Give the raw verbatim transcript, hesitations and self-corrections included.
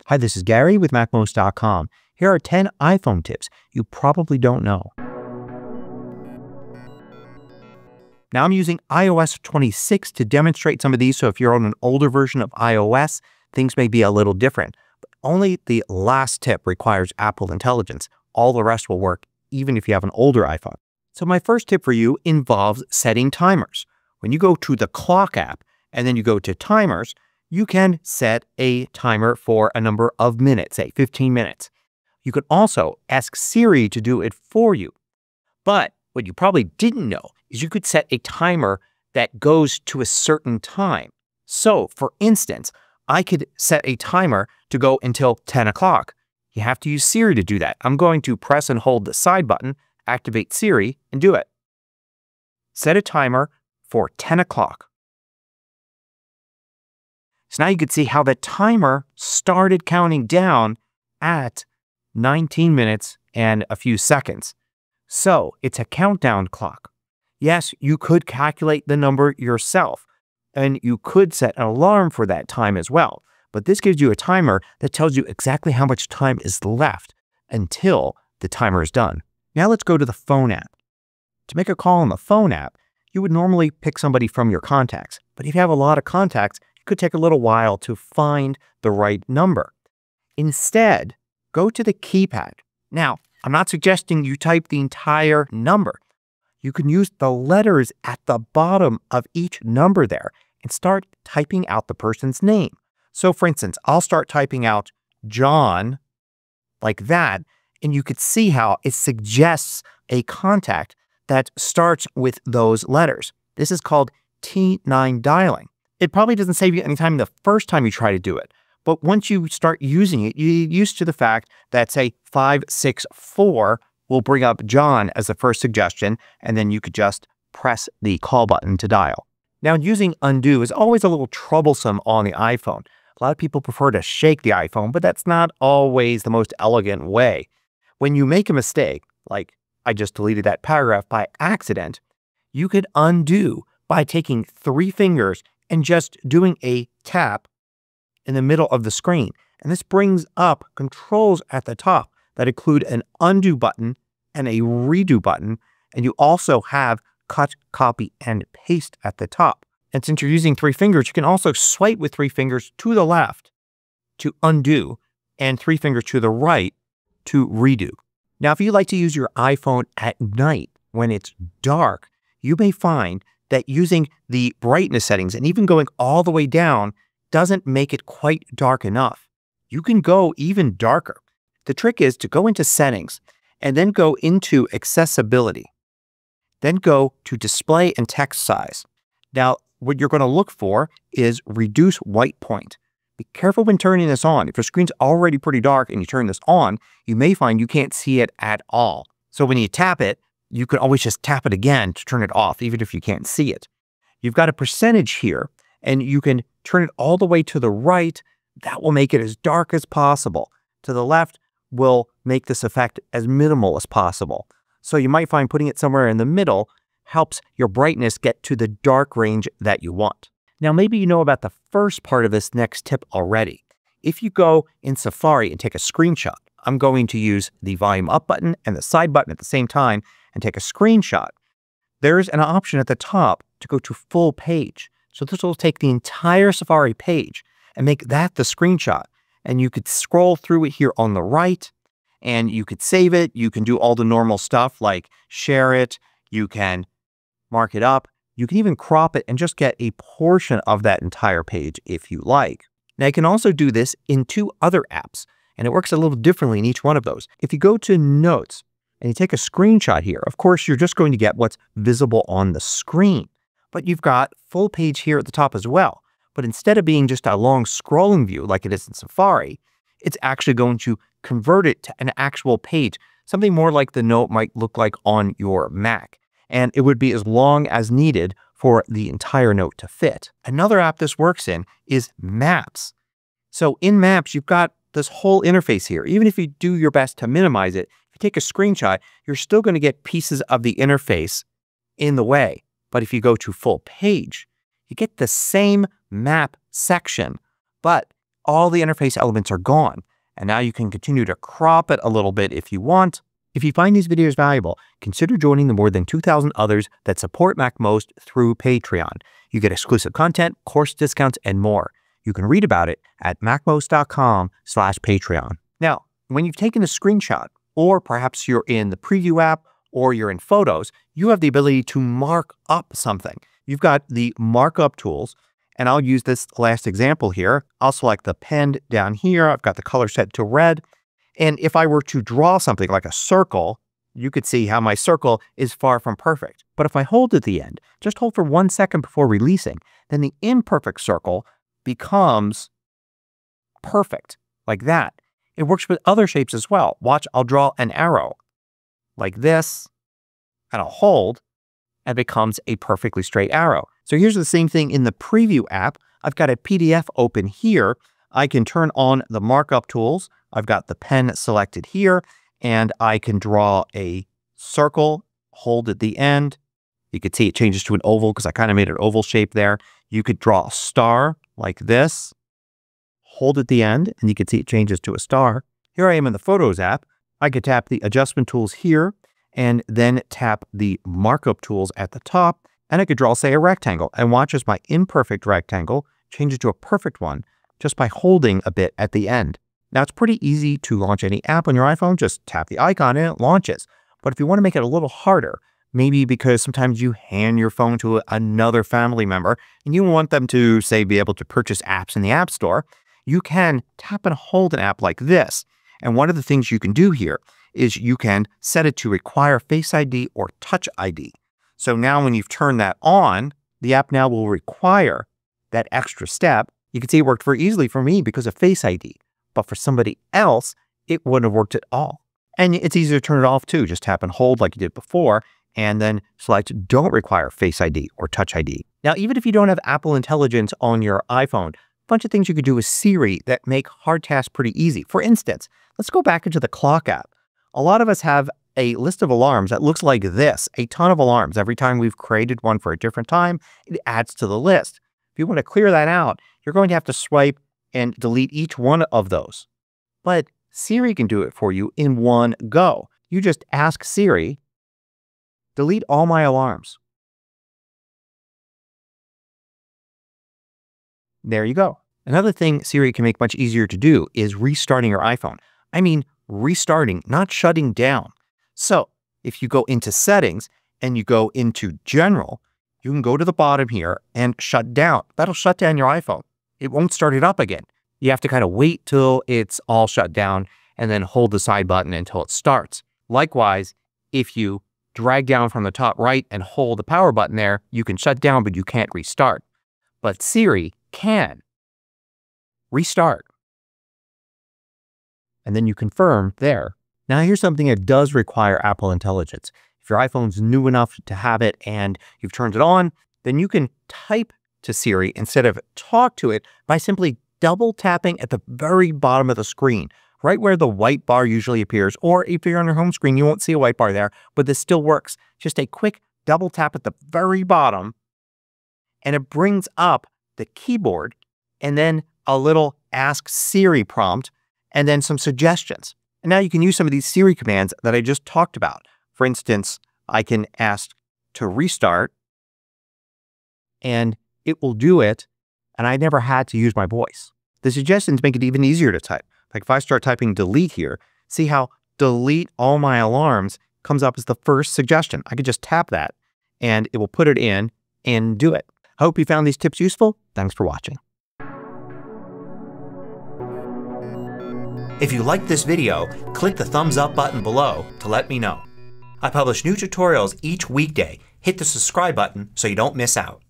Hi, this is Gary with MacMost dot com. Here are ten iPhone tips you probably don't know. Now I'm using i O S twenty-six to demonstrate some of these, so if you're on an older version of iOS, things may be a little different. But only the last tip requires Apple Intelligence. All the rest will work, even if you have an older iPhone. So my first tip for you involves setting timers. When you go to the Clock app and then you go to Timers, you can set a timer for a number of minutes, say fifteen minutes. You can also ask Siri to do it for you. But what you probably didn't know is you could set a timer that goes to a certain time. So, for instance, I could set a timer to go until ten o'clock. You have to use Siri to do that. I'm going to press and hold the side button, activate Siri, and do it. Set a timer for ten o'clock. So now you can see how the timer started counting down at nineteen minutes and a few seconds. So it's a countdown clock. Yes, you could calculate the number yourself, and you could set an alarm for that time as well. But this gives you a timer that tells you exactly how much time is left until the timer is done. Now let's go to the phone app. To make a call on the phone app, you would normally pick somebody from your contacts. But if you have a lot of contacts, it could take a little while to find the right number. Instead, go to the keypad. Now, I'm not suggesting you type the entire number. You can use the letters at the bottom of each number there and start typing out the person's name. So for instance, I'll start typing out John like that, and you could see how it suggests a contact that starts with those letters. This is called T nine dialing. It probably doesn't save you any time the first time you try to do it. But once you start using it, you get used to the fact that, say, five six four will bring up John as the first suggestion, and then you could just press the call button to dial. Now, using undo is always a little troublesome on the iPhone. A lot of people prefer to shake the iPhone, but that's not always the most elegant way. When you make a mistake, like I just deleted that paragraph by accident, you could undo by taking three fingers and just doing a tap in the middle of the screen. And this brings up controls at the top that include an undo button and a redo button. And you also have cut, copy, and paste at the top. And since you're using three fingers, you can also swipe with three fingers to the left to undo and three fingers to the right to redo. Now, if you like to use your iPhone at night when it's dark, you may find that using the brightness settings and even going all the way down doesn't make it quite dark enough. You can go even darker. The trick is to go into settings and then go into accessibility. Then go to display and text size. Now, what you're going to look for is reduce white point. Be careful when turning this on. If your screen's already pretty dark and you turn this on, you may find you can't see it at all. So when you tap it, you can always just tap it again to turn it off, even if you can't see it. You've got a percentage here, and you can turn it all the way to the right. That will make it as dark as possible. To the left will make this effect as minimal as possible. So you might find putting it somewhere in the middle helps your brightness get to the dark range that you want. Now, maybe you know about the first part of this next tip already. If you go in Safari and take a screenshot, I'm going to use the volume up button and the side button at the same time and take a screenshot. There's an option at the top to go to full page. So this will take the entire Safari page and make that the screenshot. And you could scroll through it here on the right, and you could save it. You can do all the normal stuff like share it. You can mark it up. You can even crop it and just get a portion of that entire page if you like. Now, you can also do this in two other apps, and it works a little differently in each one of those. If you go to Notes and you take a screenshot here, of course, you're just going to get what's visible on the screen. But you've got full page here at the top as well. But instead of being just a long scrolling view like it is in Safari, it's actually going to convert it to an actual page, something more like the note might look like on your Mac. And it would be as long as needed for the entire note to fit. Another app this works in is Maps. So in Maps, you've got this whole interface here. Even if you do your best to minimize it, if you take a screenshot, you're still going to get pieces of the interface in the way. But if you go to full page, you get the same map section, but all the interface elements are gone. And now you can continue to crop it a little bit if you want. If you find these videos valuable, consider joining the more than two thousand others that support MacMost through Patreon. You get exclusive content, course discounts, and more. You can read about it at macmost.com slash Patreon. Now, when you've taken a screenshot, or perhaps you're in the Preview app, or you're in Photos, you have the ability to mark up something. You've got the markup tools, and I'll use this last example here. I'll select the pen down here. I've got the color set to red. And if I were to draw something like a circle, you could see how my circle is far from perfect. But if I hold at the end, just hold for one second before releasing, then the imperfect circle becomes perfect, like that. It works with other shapes as well. Watch, I'll draw an arrow like this, and I'll hold, and it becomes a perfectly straight arrow. So here's the same thing in the Preview app. I've got a P D F open here. I can turn on the markup tools. I've got the pen selected here, and I can draw a circle, hold at the end. You could see it changes to an oval because I kind of made an oval shape there. You could draw a star like this, hold at the end, and you can see it changes to a star. Here I am in the Photos app. I could tap the adjustment tools here, and then tap the markup tools at the top, and I could draw, say, a rectangle. And watch as my imperfect rectangle changes to a perfect one just by holding a bit at the end. Now, it's pretty easy to launch any app on your iPhone. Just tap the icon and it launches. But if you want to make it a little harder, maybe because sometimes you hand your phone to another family member and you want them to, say, be able to purchase apps in the App Store, you can tap and hold an app like this. And one of the things you can do here is you can set it to require Face I D or Touch I D. So now when you've turned that on, the app now will require that extra step. You can see it worked very easily for me because of Face I D. But for somebody else, it wouldn't have worked at all. And it's easy to turn it off too. Just tap and hold like you did before, and then select Don't Require Face I D or Touch I D. Now, even if you don't have Apple Intelligence on your iPhone, a bunch of things you could do with Siri that make hard tasks pretty easy. For instance, let's go back into the Clock app. A lot of us have a list of alarms that looks like this, a ton of alarms. Every time we've created one for a different time, it adds to the list. If you want to clear that out, you're going to have to swipe and delete each one of those. But Siri can do it for you in one go. You just ask Siri, delete all my alarms. There you go. Another thing Siri can make much easier to do is restarting your iPhone. I mean, restarting, not shutting down. So if you go into Settings and you go into General, you can go to the bottom here and shut down. That'll shut down your iPhone. It won't start it up again. You have to kind of wait till it's all shut down and then hold the side button until it starts. Likewise, if you drag down from the top right and hold the power button there, you can shut down, but you can't restart. But Siri can restart. And then you confirm there. Now here's something that does require Apple Intelligence. If your iPhone's new enough to have it and you've turned it on, then you can type to Siri instead of talk to it by simply double tapping at the very bottom of the screen, right where the white bar usually appears. Or if you're on your home screen, you won't see a white bar there, but this still works. Just a quick double tap at the very bottom, and it brings up the keyboard and then a little Ask Siri prompt and then some suggestions. And now you can use some of these Siri commands that I just talked about. For instance, I can ask to restart and it will do it, and I never had to use my voice. The suggestions make it even easier to type. Like if I start typing delete here, see how delete all my alarms comes up as the first suggestion. I could just tap that and it will put it in and do it. I hope you found these tips useful. Thanks for watching. If you liked this video, click the thumbs up button below to let me know. I publish new tutorials each weekday. Hit the subscribe button so you don't miss out.